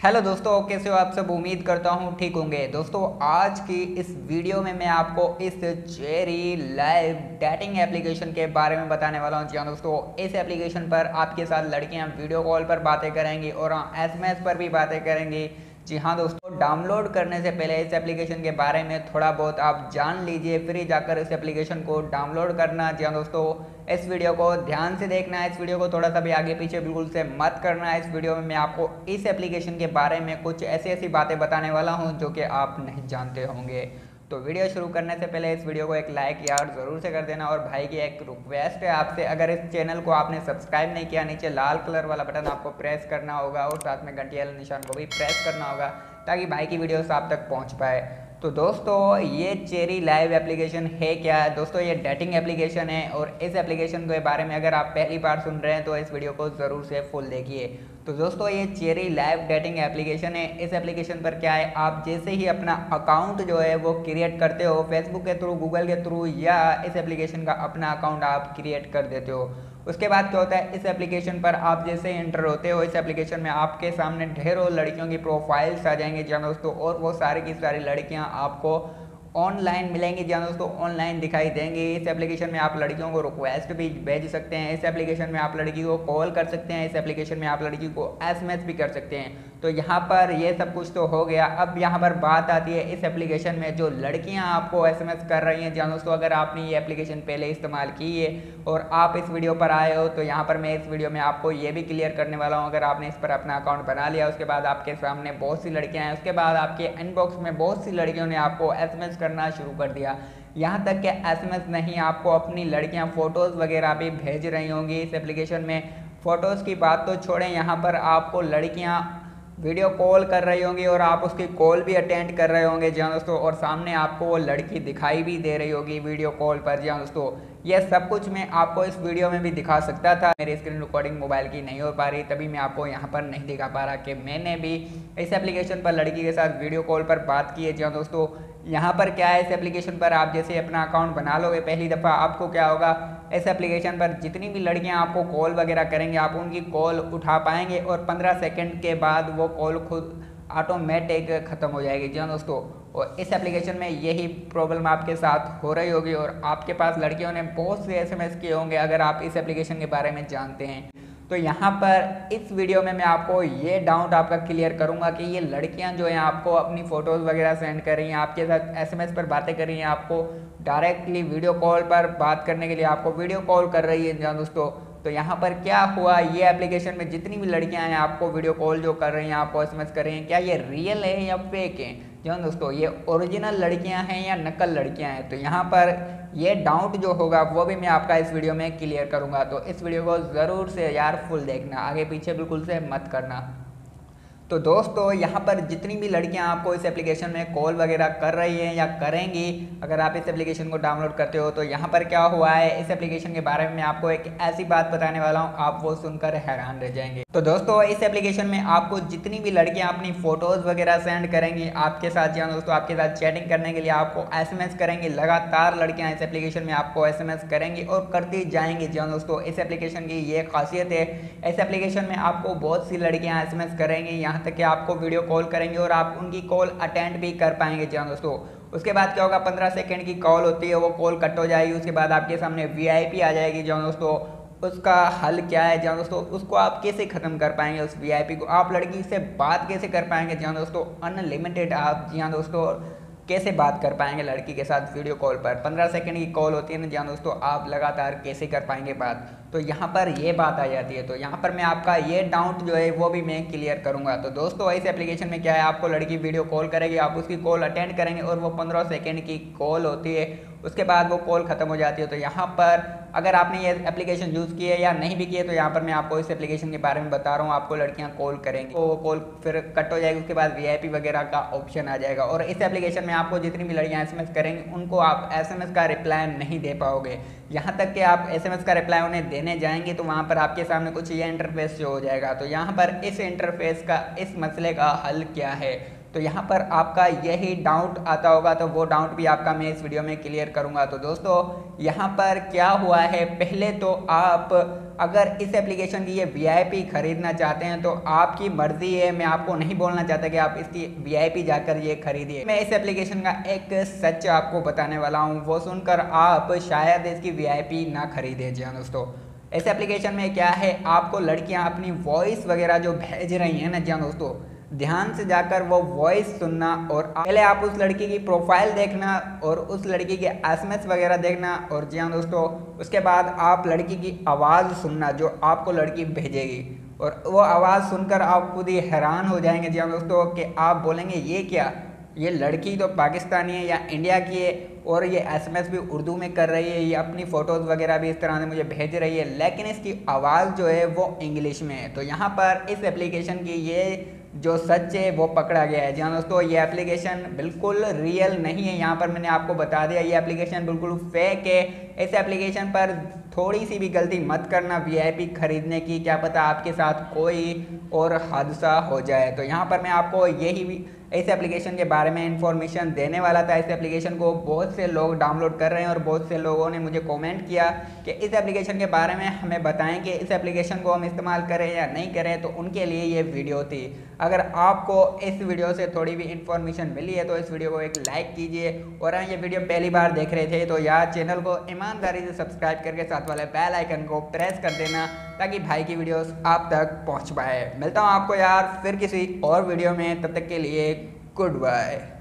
Hello दोस्तों, कैसे हो आप सब। उम्मीद करता हूँ ठीक होंगे। दोस्तों आज की इस वीडियो में मैं आपको इस चेरी लाइव डेटिंग एप्लीकेशन के बारे में बताने वाला हूँ। जी हाँ दोस्तों, इस एप्लीकेशन पर आपके साथ लड़कियाँ वीडियो कॉल पर बातें करेंगी और एसएमएस पर भी बातें करेंगी। जी हाँ दोस्तों, डाउनलोड करने से पहले इस एप्लीकेशन के बारे में थोड़ा बहुत आप जान लीजिए, फिर ही जाकर इस एप्लीकेशन को डाउनलोड करना। जी हाँ दोस्तों, इस वीडियो को ध्यान से देखना है, इस वीडियो को थोड़ा सा भी आगे पीछे बिल्कुल से मत करना है। इस वीडियो में मैं आपको इस एप्लीकेशन के बारे में कुछ ऐसी ऐसी बातें बताने वाला हूं जो कि आप नहीं जानते होंगे। तो वीडियो शुरू करने से पहले इस वीडियो को एक लाइक यार ज़रूर से कर देना। और भाई की एक रिक्वेस्ट है आपसे, अगर इस चैनल को आपने सब्सक्राइब नहीं किया, नीचे लाल कलर वाला बटन आपको प्रेस करना होगा और साथ में घंटी वाले निशान को भी प्रेस करना होगा ताकि भाई की वीडियोस आप तक पहुंच पाए। तो दोस्तों ये चेरी लाइव एप्लीकेशन है क्या है दोस्तों, ये डेटिंग एप्लीकेशन है। और इस एप्लीकेशन के बारे में अगर आप पहली बार सुन रहे हैं तो इस वीडियो को ज़रूर से फुल देखिए। तो दोस्तों ये चेरी लाइव डेटिंग एप्लीकेशन है। इस एप्लीकेशन पर क्या है, आप जैसे ही अपना अकाउंट जो है वो क्रिएट करते हो फेसबुक के थ्रू, गूगल के थ्रू, या इस एप्लीकेशन का अपना अकाउंट आप क्रिएट कर देते हो। उसके बाद क्या होता है, इस एप्लीकेशन पर आप जैसे एंटर होते हो, इस एप्लीकेशन में आपके सामने ढेरों लड़कियों की प्रोफाइल्स आ जाएंगे जी दोस्तों। और वो सारी की सारी लड़कियां आपको ऑनलाइन मिलेंगी जी दोस्तों, ऑनलाइन दिखाई देंगी। इस एप्लीकेशन में आप लड़कियों को रिक्वेस्ट भी भेज सकते हैं, इस एप्लीकेशन में आप लड़की को कॉल कर सकते हैं, इस एप्लीकेशन में आप लड़की को एसएमएस भी कर सकते हैं। तो यहाँ पर ये सब कुछ तो हो गया। अब यहाँ पर बात आती है इस एप्लीकेशन में जो लड़कियाँ आपको एसएमएस कर रही हैं जी दोस्तों। अगर आपने ये एप्लीकेशन पहले इस्तेमाल की है और आप इस वीडियो पर आए हो तो यहाँ पर मैं इस वीडियो में आपको ये भी क्लियर करने वाला हूँ। अगर आपने इस पर अपना अकाउंट बना लिया, उसके बाद आपके सामने बहुत सी लड़कियाँ हैं, उसके बाद आपके इनबॉक्स में बहुत सी लड़कियों ने आपको एसएमएस करना शुरू कर दिया। यहाँ तक कि एसएमएस नहीं, आपको अपनी लड़कियाँ फ़ोटोज़ वगैरह भी भेज रही होंगी इस एप्लीकेशन में। फ़ोटोज़ की बात तो छोड़ें, यहाँ पर आपको लड़कियाँ वीडियो कॉल कर रही होंगी और आप उसकी कॉल भी अटेंड कर रहे होंगे जी हाँ दोस्तों। और सामने आपको वो लड़की दिखाई भी दे रही होगी वीडियो कॉल पर जी हाँ दोस्तों। ये सब कुछ मैं आपको इस वीडियो में भी दिखा सकता था, मेरी स्क्रीन रिकॉर्डिंग मोबाइल की नहीं हो पा रही, तभी मैं आपको यहाँ पर नहीं दिखा पा रहा कि मैंने भी इस एप्लीकेशन पर लड़की के साथ वीडियो कॉल पर बात की है जी हाँ दोस्तों। यहाँ पर क्या है, इस एप्लीकेशन पर आप जैसे अपना अकाउंट बना लोगे पहली दफ़ा, आपको क्या होगा, इस एप्लीकेशन पर जितनी भी लड़कियाँ आपको कॉल वगैरह करेंगे आप उनकी कॉल उठा पाएंगे और 15 सेकंड के बाद वो कॉल खुद ऑटोमेटिक ख़त्म हो जाएगी जी हाँ दोस्तों। और इस एप्लीकेशन में यही प्रॉब्लम आपके साथ हो रही होगी और आपके पास लड़कियों ने बहुत से एसएमएस किए होंगे अगर आप इस एप्लीकेशन के बारे में जानते हैं। तो यहाँ पर इस वीडियो में मैं आपको ये डाउट आपका क्लियर करूँगा कि ये लड़कियाँ जो हैं आपको अपनी फ़ोटोज़ वगैरह सेंड कर रही हैं, आपके साथ एसएमएस पर बातें कर रही हैं, आपको डायरेक्टली वीडियो कॉल पर बात करने के लिए आपको वीडियो कॉल कर रही है जहाँ दोस्तों। तो यहाँ पर क्या हुआ, ये एप्लीकेशन में जितनी भी लड़कियाँ हैं आपको वीडियो कॉल जो कर रही हैं, आपको एसएमएस कर रही हैं, क्या ये रियल है या फेक है जी हाँ दोस्तों, ये ओरिजिनल लड़कियाँ हैं या नकल लड़कियाँ हैं। तो यहाँ पर ये डाउट जो होगा वो भी मैं आपका इस वीडियो में क्लियर करूँगा। तो इस वीडियो को ज़रूर से यार फुल देखना, आगे पीछे बिल्कुल से मत करना। तो दोस्तों यहाँ पर जितनी भी लड़कियाँ आपको इस एप्लीकेशन में कॉल वगैरह कर रही हैं या करेंगी, अगर आप इस एप्लीकेशन को डाउनलोड करते हो, तो यहाँ पर क्या हुआ है, इस एप्लीकेशन के बारे में मैं आपको एक ऐसी बात बताने वाला हूँ, आप वो सुनकर हैरान रह जाएंगे। तो दोस्तों इस एप्लीकेशन में आपको जितनी भी लड़कियाँ अपनी फ़ोटोज़ वगैरह सेंड करेंगी आपके साथ, जी हाँ दोस्तों, आपके साथ चैटिंग करने के लिए आपको एसएमएस करेंगी, लगातार लड़कियाँ इस एप्लीकेशन में आपको एसएमएस करेंगी और करती जाएंगी जी हाँ दोस्तों। इस एप्लीकेशन की ये खासियत है, इस एप्लीकेशन में आपको बहुत सी लड़कियाँ एसएमएस करेंगी, यहाँ तक कि आपको वीडियो कॉल करेंगे और आप उनकी कॉल अटेंड भी कर पाएंगे जी हाँ दोस्तों। उसके बाद क्या होगा, 15 सेकंड की कॉल होती है, वो कॉल कट हो जाएगी, उसके बाद आपके सामने वीआईपी आ जाएगी जी हाँ दोस्तों। उसका हल क्या है जी हाँ दोस्तों, उसको आप कैसे ख़त्म कर पाएंगे, उस वीआईपी को आप लड़की से बात कैसे कर पाएंगे जी हाँ दोस्तों, अनलिमिटेड आप जी हाँ दोस्तों कैसे बात कर पाएंगे लड़की के साथ वीडियो कॉल पर। 15 सेकंड की कॉल होती है ना जी हाँ दोस्तों, आप लगातार कैसे कर पाएंगे बात। तो यहाँ पर ये बात आ जाती है। तो यहाँ पर मैं आपका ये डाउट जो है वो भी मैं क्लियर करूँगा। तो दोस्तों इस एप्लीकेशन में क्या है, आपको लड़की वीडियो कॉल करेगी, आप उसकी कॉल अटेंड करेंगे और वो 15 सेकंड की कॉल होती है, उसके बाद वो कॉल ख़त्म हो जाती है। तो यहाँ पर अगर आपने ये एप्लीकेशन यूज़ की है या नहीं भी की है, तो यहाँ पर मैं आपको इस एप्लीकेशन के बारे में बता रहा हूँ। आपको लड़कियाँ कॉल करेंगी तो वो कॉल फिर कट हो जाएगी, उसके बाद वीआईपी वगैरह का ऑप्शन आ जाएगा। और इस एप्लीकेशन में आपको जितनी भी लड़कियाँ एसएमएस करेंगी उनको आप एसएमएस का रिप्लाई नहीं दे पाओगे। यहाँ तक कि आप एसएमएस का रिप्लाई उन्हें देने जाएंगे तो वहाँ पर आपके सामने कुछ ये इंटरफेस जो हो जाएगा। तो यहाँ पर इस इंटरफेस का, इस मसले का हल क्या है, तो यहाँ पर आपका यही डाउट आता होगा, तो वो डाउट भी आपका मैं इस वीडियो में क्लियर करूँगा। तो दोस्तों यहाँ पर क्या हुआ है, पहले तो आप अगर इस एप्लीकेशन की ये वीआईपी खरीदना चाहते हैं तो आपकी मर्जी है, मैं आपको नहीं बोलना चाहता कि आप इसकी वीआईपी जाकर ये खरीदिए। मैं इस एप्लीकेशन का एक सच आपको बताने वाला हूँ, वो सुनकर आप शायद इसकी वीआईपी ना खरीदें। जी हाँ दोस्तों, इस एप्लीकेशन में क्या है, आपको लड़कियां अपनी वॉइस वगैरह जो भेज रही हैं ना, जी हाँ दोस्तों, ध्यान से जाकर वो वॉइस सुनना और पहले आप उस लड़की की प्रोफाइल देखना और उस लड़की के एसएमएस वगैरह देखना, और जी हाँ दोस्तों, उसके बाद आप लड़की की आवाज़ सुनना जो आपको लड़की भेजेगी, और वो आवाज़ सुनकर आप खुद ही हैरान हो जाएंगे। जी हाँ दोस्तों, कि आप बोलेंगे ये क्या, ये लड़की तो पाकिस्तानी है या इंडिया की है और ये एसएमएस भी उर्दू में कर रही है, ये अपनी फ़ोटोज़ वगैरह भी इस तरह से मुझे भेज रही है, लेकिन इसकी आवाज़ जो है वो इंग्लिश में है। तो यहाँ पर इस एप्लीकेशन की ये जो सच है वो पकड़ा गया है। जी हाँ दोस्तों, ये एप्लीकेशन बिल्कुल रियल नहीं है, यहाँ पर मैंने आपको बता दिया, ये एप्लीकेशन बिल्कुल फेक है। इस एप्लीकेशन पर थोड़ी सी भी गलती मत करना वीआईपी खरीदने की, क्या पता आपके साथ कोई और हादसा हो जाए। तो यहाँ पर मैं आपको यही इस एप्लीकेशन के बारे में इंफॉर्मेशन देने वाला था। इस एप्लीकेशन को बहुत से लोग डाउनलोड कर रहे हैं और बहुत से लोगों ने मुझे कमेंट किया कि इस एप्लीकेशन के बारे में हमें बताएं कि इस एप्लीकेशन को हम इस्तेमाल करें या नहीं करें, तो उनके लिए ये वीडियो थी। अगर आपको इस वीडियो से थोड़ी भी इंफॉर्मेशन मिली है तो इस वीडियो को एक लाइक कीजिए, और ये वीडियो पहली बार देख रहे थे तो यार चैनल को ईमानदारी से सब्सक्राइब करके साथ वाले बेल आइकन को प्रेस कर देना, ताकि भाई की वीडियोस आप तक पहुंच पाए। मिलता हूं आपको यार फिर किसी और वीडियो में, तब तक के लिए गुड बाय।